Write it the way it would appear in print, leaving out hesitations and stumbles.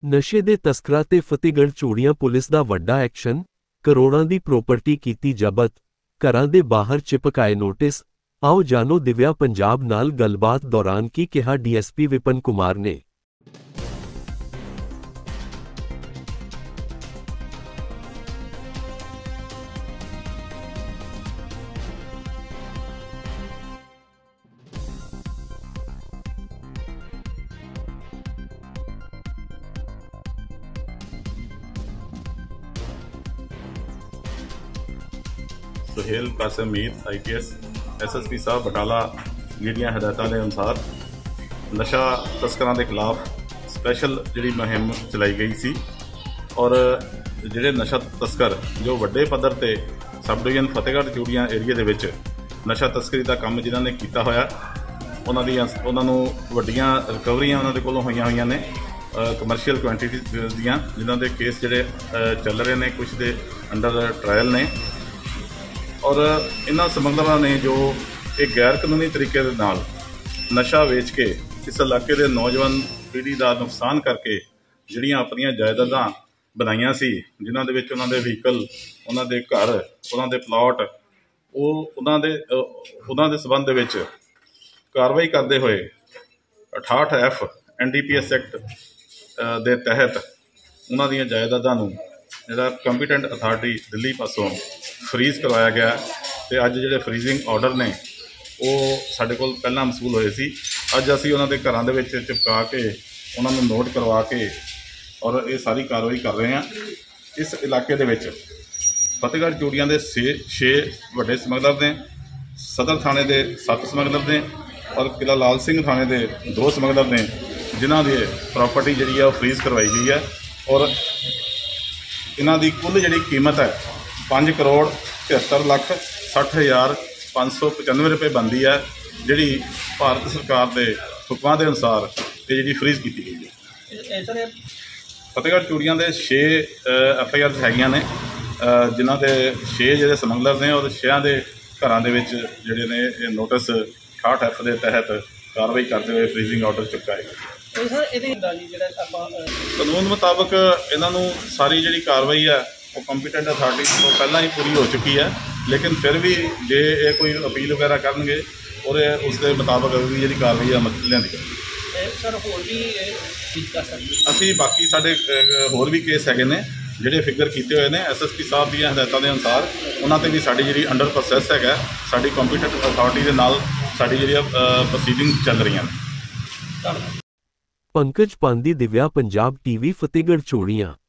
ਨਸ਼ੇ ਦੇ ਤਸਕਰਾਂ ਤੇ ਫਤਿਹਗੜ੍ਹ ਚੂੜੀਆਂ ਪੁਲਿਸ ਦਾ ਵੱਡਾ ਐਕਸ਼ਨ, ਕਰੋੜਾਂ ਦੀ ਪ੍ਰਾਪਰਟੀ ਕੀਤੀ ਜ਼ਬਤ, ਘਰਾਂ ਦੇ ਬਾਹਰ ਚਿਪਕਾਏ ਨੋਟਿਸ। ਆਓ ਜਾਣੋ ਦਿਵਿਆ ਪੰਜਾਬ ਨਾਲ ਗੱਲਬਾਤ ਦੌਰਾਨ ਕੀ ਕਿਹਾ ਡੀਐਸਪੀ ਵਿਪਨ ਕੁਮਾਰ ਨੇ। सुहेल कासिम मीर IPS SSP साहब बटाला ਦੀਆਂ ਹਦਾਇਤਾਂ ਦੇ ਅਨੁਸਾਰ ਨਸ਼ਾ ਤਸਕਰਾਂ ਦੇ ਖਿਲਾਫ ਸਪੈਸ਼ਲ ਜਿਹੜੀ ਮੁਹਿੰਮ ਚਲਾਈ ਗਈ ਸੀ ਔਰ ਜਿਹੜੇ ਨਸ਼ਾ ਤਸਕਰ ਜੋ ਵੱਡੇ ਪੱਧਰ ਤੇ sub division Fatehgarh Churian area ਦੇ ਵਿੱਚ ਨਸ਼ਾ ਤਸਕਰੀ ਦਾ ਕੰਮ ਜਿਨ੍ਹਾਂ ਨੇ ਕੀਤਾ ਹੋਇਆ ਉਹਨਾਂ ਨੂੰ ਵੱਡੀਆਂ ਰਿਕਵਰੀਆਂ ਉਹਨਾਂ ਦੇ ਕੋਲੋਂ ਹੋਈਆਂ ਨੇ ਕਮਰਸ਼ੀਅਲ ਕੁਆਂਟੀਟੀ ਦੀਆਂ ਜਿਨ੍ਹਾਂ ਦੇ ਕੇਸ ਜਿਹੜੇ ਚੱਲ ਰਹੇ ਨੇ, ਕੁਝ ਦੇ ਅੰਡਰ ਟ੍ਰਾਇਲ ਨੇ। ਔਰ ਇਹਨਾਂ ਸਮਗਲਰਾਂ ਨੇ ਜੋ ਇਹ ਗੈਰ ਕਾਨੂੰਨੀ ਤਰੀਕੇ ਦੇ ਨਾਲ ਨਸ਼ਾ ਵੇਚ ਕੇ ਇਸ ਇਲਾਕੇ ਦੇ ਨੌਜਵਾਨ ਪੀੜ੍ਹੀ ਦਾ ਨੁਕਸਾਨ ਕਰਕੇ ਜਿਹੜੀਆਂ ਆਪਣੀਆਂ ਜਾਇਦਾਦਾਂ ਬਣਾਈਆਂ ਸੀ, ਜਿਨ੍ਹਾਂ ਦੇ ਵਿੱਚ ਉਹਨਾਂ ਦੇ ਵਹੀਕਲ, ਉਹਨਾਂ ਦੇ ਘਰ, ਉਹਨਾਂ ਦੇ ਪਲਾਟ, ਉਹਨਾਂ ਦੇ ਸਬੰਧ ਦੇ ਵਿੱਚ ਕਾਰਵਾਈ ਕਰਦੇ ਹੋਏ 68F NDPS ਐਕਟ ਦੇ ਤਹਿਤ ਉਹਨਾਂ ਦੀਆਂ ਜਾਇਦਾਦਾਂ ਨੂੰ ਜਿਹੜਾ ਕੰਪੀਟੈਂਟ ਅਥਾਰਟੀ ਦਿੱਲੀ ਪਾਸੋਂ ਫਰੀਜ਼ ਕਰਵਾਇਆ ਗਿਆ। ਅਤੇ ਅੱਜ ਜਿਹੜੇ ਫਰੀਜ਼ਿੰਗ ਆਰਡਰ ਨੇ ਉਹ ਸਾਡੇ ਕੋਲ ਪਹਿਲਾਂ ਮਸੂਲ ਹੋਏ ਸੀ। ਅੱਜ ਅਸੀਂ ਉਹਨਾਂ ਦੇ ਘਰਾਂ ਦੇ ਵਿੱਚ ਚਿਪਕਾ ਕੇ ਉਹਨਾਂ ਨੂੰ ਨੋਟ ਕਰਵਾ ਕੇ ਔਰ ਇਹ ਸਾਰੀ ਕਾਰਵਾਈ ਕਰ ਰਹੇ ਹਾਂ। ਇਸ ਇਲਾਕੇ ਦੇ ਵਿੱਚ ਫਤਿਹਗੜ੍ਹ ਚੂੜੀਆਂ ਦੇ 6 ਵੱਡੇ ਸਮਗਲਰ ਨੇ, ਸਦਰ ਥਾਣੇ ਦੇ 7 ਸਮਗਲਰ ਨੇ ਔਰ ਕਿਲ੍ਹਾ ਲਾਲ ਸਿੰਘ ਥਾਣੇ ਦੇ 2 ਸਮਗਲਰ ਨੇ, ਜਿਨ੍ਹਾਂ ਦੀ ਪ੍ਰਾਪਰਟੀ ਜਿਹੜੀ ਆ ਉਹ ਫਰੀਜ਼ ਕਰਵਾਈ ਗਈ ਹੈ। ਔਰ ਇਹਨਾਂ ਦੀ ਕੁੱਲ ਜਿਹੜੀ ਕੀਮਤ ਹੈ 5,73,60,595 ਰੁਪਏ ਬਣਦੀ ਹੈ, ਜਿਹੜੀ ਭਾਰਤ ਸਰਕਾਰ ਦੇ ਹੁਕਮਾਂ ਦੇ ਅਨੁਸਾਰ ਇਹ ਜਿਹੜੀ ਫਰੀਜ਼ ਕੀਤੀ ਗਈ ਹੈ। ਫਤਿਹਗੜ੍ਹ ਚੂੜੀਆਂ ਦੇ 6 FIRs ਹੈਗੀਆਂ ਨੇ, ਜਿਨ੍ਹਾਂ ਦੇ 6 ਜਿਹੜੇ ਸਮਗਲਰ ਨੇ ਔਰ 6 ਦੇ ਘਰਾਂ ਦੇ ਵਿੱਚ ਜਿਹੜੇ ਨੇ ਇਹ ਨੋਟਿਸ 68F ਦੇ ਤਹਿਤ ਕਾਰਵਾਈ ਕਰਦੇ ਹੋਏ ਫਰੀਜ਼ਿੰਗ ਆਰਡਰ ਚੁਕਾਏ ਗਏ। ਕਾਨੂੰਨ ਮੁਤਾਬਕ ਇਹਨਾਂ ਨੂੰ ਸਾਰੀ ਜਿਹੜੀ ਕਾਰਵਾਈ ਹੈ ਉਹ ਕੰਪੀਟੈਂਟ ਅਥਾਰਟੀ ਤੋਂ ਪਹਿਲਾਂ ਹੀ ਪੂਰੀ ਹੋ ਚੁੱਕੀ ਹੈ, ਲੇਕਿਨ ਫਿਰ ਵੀ ਜੇ ਇਹ ਕੋਈ ਅਪੀਲ ਵਗੈਰਾ ਕਰਨਗੇ ਔਰ ਉਸ ਦੇ ਮੁਤਾਬਕ ਵੀ ਜਿਹੜੀ ਕਾਰਵਾਈ ਹੈ ਲਿਆਂਦੀ ਜਾਵੇਗੀ। ਅਸੀਂ ਬਾਕੀ ਸਾਡੇ ਹੋਰ ਵੀ ਕੇਸ ਹੈਗੇ ਨੇ ਜਿਹੜੇ ਫਿਗਰ ਕੀਤੇ ਹੋਏ ਨੇ SSP ਸਾਹਿਬ ਦੀਆਂ ਹਦਾਇਤਾਂ ਦੇ ਅਨੁਸਾਰ, ਉਹਨਾਂ 'ਤੇ ਵੀ ਸਾਡੀ ਜਿਹੜੀ ਅੰਡਰ ਪ੍ਰੋਸੈਸ ਹੈਗਾ, ਸਾਡੀ ਕੰਪੀਟੈਂਟ ਅਥਾਰਟੀ ਦੇ ਨਾਲ ਸਾਡੀ ਜਿਹੜੀਆਂ ਪ੍ਰੋਸੀਡਿੰਗ ਚੱਲ ਰਹੀਆਂ ਨੇ। ਪੰਕਜ ਪਾਂਦੀ, ਦਿਵਿਆ ਪੰਜਾਬ TV, ਫਤਿਹਗੜ੍ਹ ਚੂੜੀਆਂ।